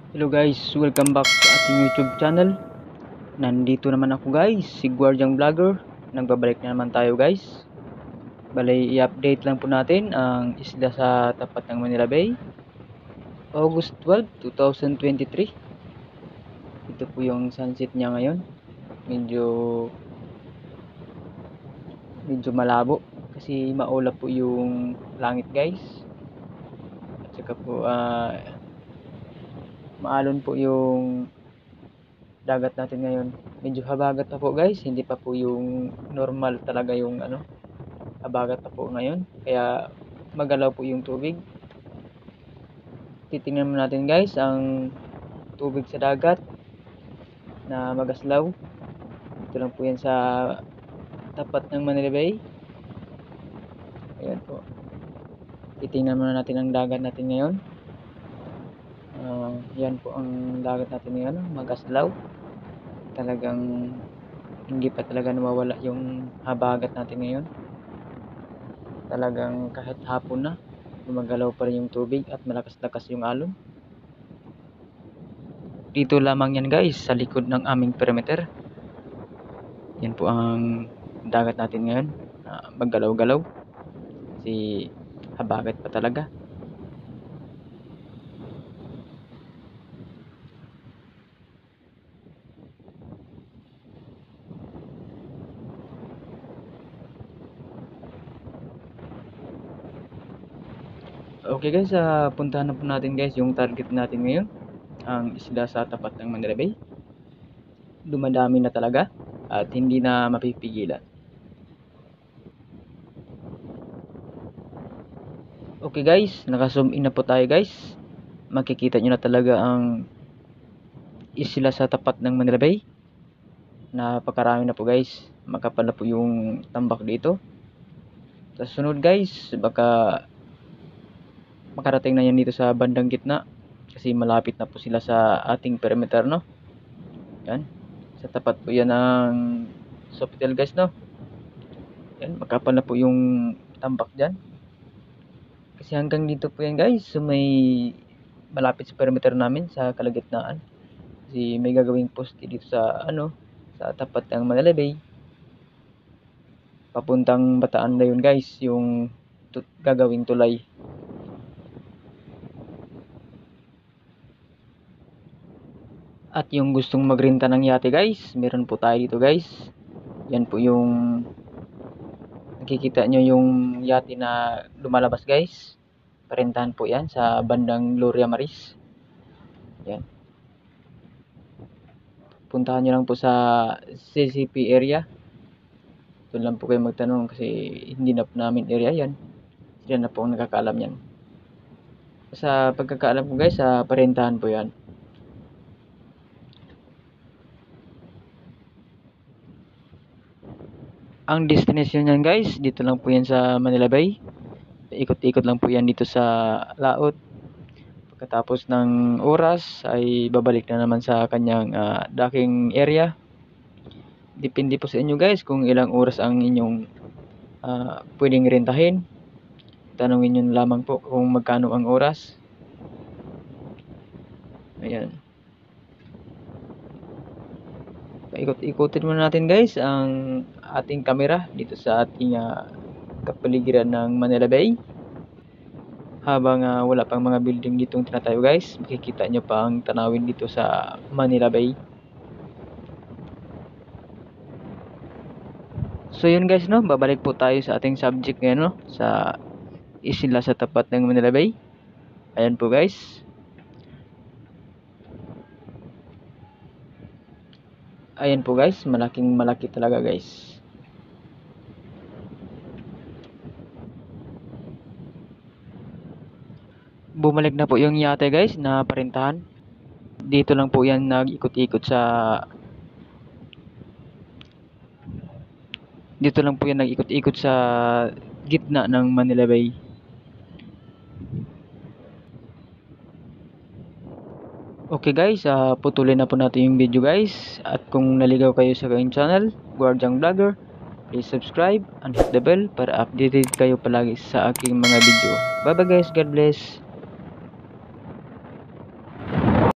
Hello guys, welcome back sa ating YouTube channel. Nandito naman ako guys, si Guardiang Vlogger. Nagbabalik na naman tayo guys. Balay i-update lang po natin ang isla sa tapat ng Manila Bay. August 12, 2023. Ito po yung sunset niya ngayon. Medyo malabo kasi maulap po yung langit guys. At saka po maalon po yung dagat natin ngayon. Medyo habagat pa po guys, hindi pa po yung normal talaga yung habagat pa po ngayon. Kaya magalaw po yung tubig. Titingnan natin guys ang tubig sa dagat na magaslaw. Ito lang po yan sa tapat ng Manila Bay. Ayan po. Titingnan muna natin ang dagat natin ngayon. Yan po ang dagat natin ngayon, magaslaw. Talagang hindi pa talaga nawawala yung habagat natin ngayon. Talagang kahit hapon na, gumagalaw pa rin yung tubig at malakas-lakas yung alon. Dito lamang yan guys, sa likod ng aming perimeter. Yan po ang dagat natin ngayon, maggalaw-galaw kasi habagat pa talaga. Okay guys, puntahan na po natin guys yung target natin ngayon, ang isla sa tapat ng Manila Bay. Dumadami na talaga at hindi na mapipigilan. Okay guys, naka-zoom in na po tayo guys. Makikita nyo na talaga ang isla sa tapat ng Manila Bay. Napakarami na po guys. Makapal na po yung tambak dito. Sa sunod guys, baka makarating na yan dito sa bandang gitna kasi malapit na po sila sa ating perimeter, no? Yan, sa tapat po yan ng Sofitel guys, no? Yan, makapal na po yung tambak dyan kasi hanggang dito po yan guys. So may malapit sa perimeter namin sa kalagitnaan kasi may gagawing poste dito sa sa tapat ng Manila Bay. Papuntang Bataan na yun guys, yung gagawing tulay. At yung gustong magrenta ng yate guys, meron po tayo dito guys. Yan po yung nakikita nyo yung yate na lumalabas guys. Parentahan po yan sa bandang Gloria Maris. Yan. Puntahan nyo lang po sa CCP area. Doon lang po kayo magtanong kasi hindi na po namin area yan. Sila na po ang nakakaalam yan. Sa pagkakaalam ko guys, sa parentahan po yan. Ang destination niyan guys, dito lang po yan sa Manila Bay. Ikot-ikot lang po yan dito sa laot. Pagkatapos ng oras ay babalik na naman sa kanyang docking area. Depende po sa inyo guys kung ilang oras ang inyong pwedeng rentahin. Tanungin nyo lamang po kung magkano ang oras. Ayan. Ikot-ikotin muna natin guys ang ating camera dito sa ating kapaligiran ng Manila Bay. Habang wala pang mga building ditong tinatayo guys, makikita nyo pa ang tanawin dito sa Manila Bay. So yun guys, no, babalik po tayo sa ating subject ngayon, no, sa isla sa tapat ng Manila Bay. Ayan po guys. Ayan po guys, malaking malaki talaga guys. Bumalik na po yung yate guys na parentahan. Dito lang po yan nag-ikot-ikot sa gitna ng Manila Bay. Okay guys, putulin na po natin yung video guys. At kung naligaw kayo sa aking channel, Guardiang Vlogger, please subscribe and hit the bell para updated kayo palagi sa aking mga video. Bye bye guys, God bless.